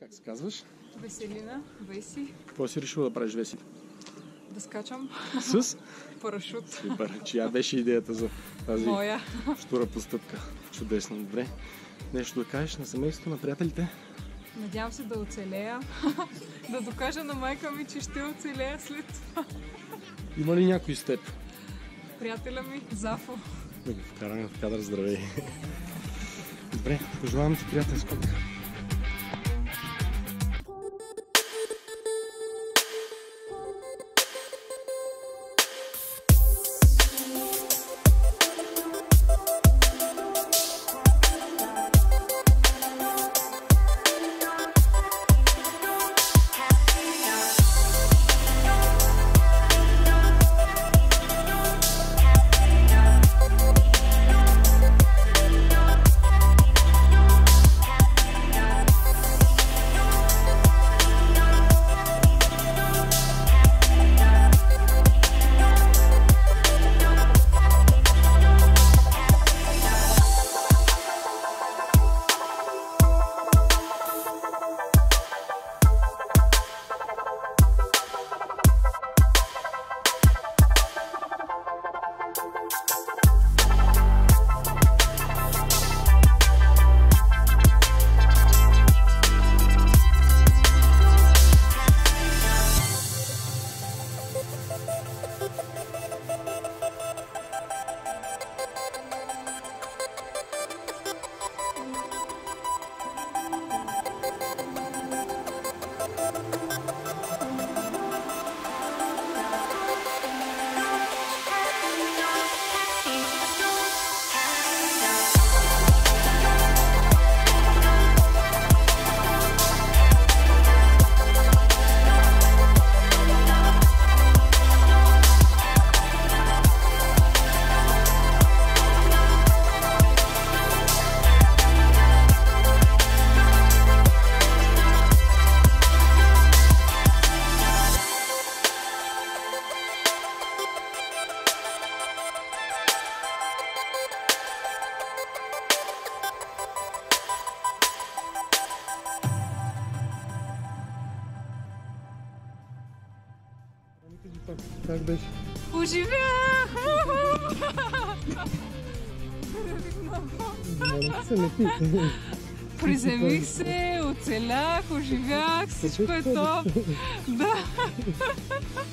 Как се казваш? Веселина, Веси. Какво си решила да правиш, Веси? Да скачам. С? Парашут. Супер. Чия беше идеята за тази Моя. втора постъпка? Чудесно, добре. Нещо да кажеш на семейството, на приятелите? Надявам се да оцелея. Да докажа на майка ми, че ще оцелея след това. Има ли някой с теб? Приятеля ми, Зафо. Да го вкараме в кадър, здравей. Добре, пожелавам ти приятен скок. Как беше? Оживях! Приземих се, оцелях, оживях, всичко е топ. Да.